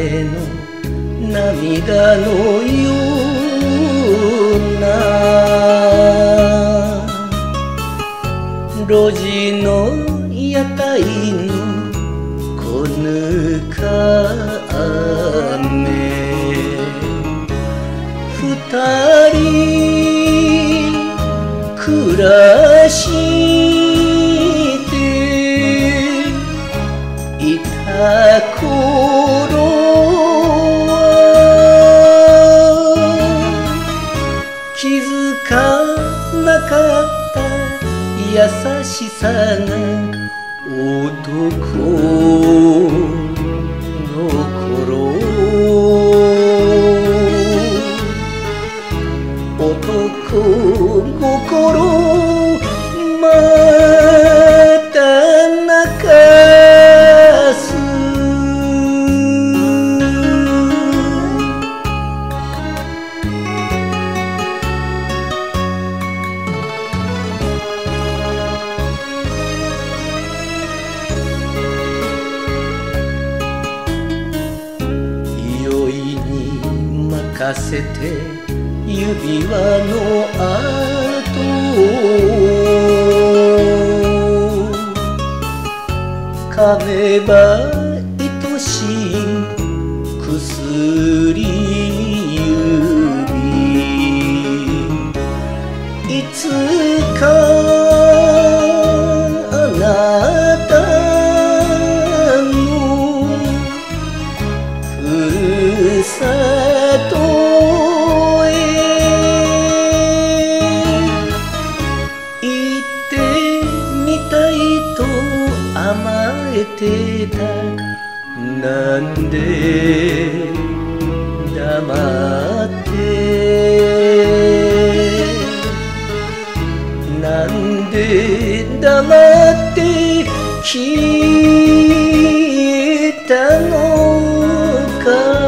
れの涙のような路地の屋台のこぬか雨二人暮らしていた頃は気づかなかった優しさが男の頃男心また泣かす酔いに任せて指輪の跡噛めば愛しい薬指いつかあなたのふるさと甘えてたなんで黙ってなんで黙って消えたのか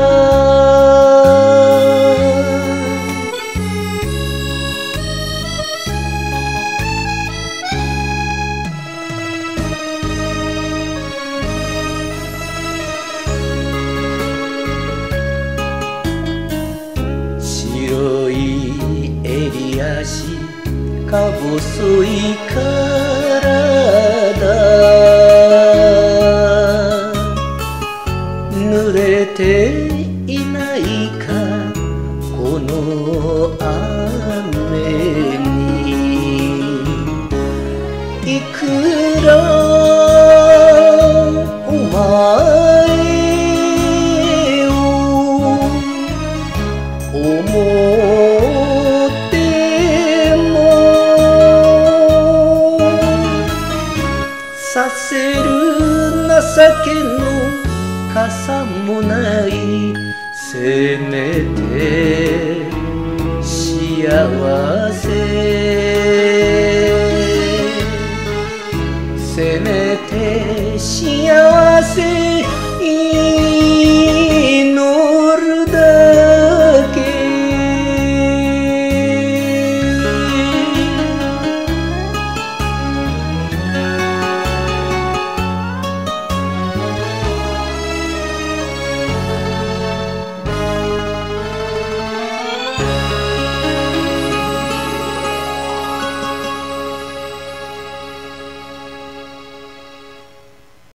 白い襟足か細い体濡れていないかこの雨にいくらお前思ってもさせる情けの傘もないせめて幸せせめて幸せ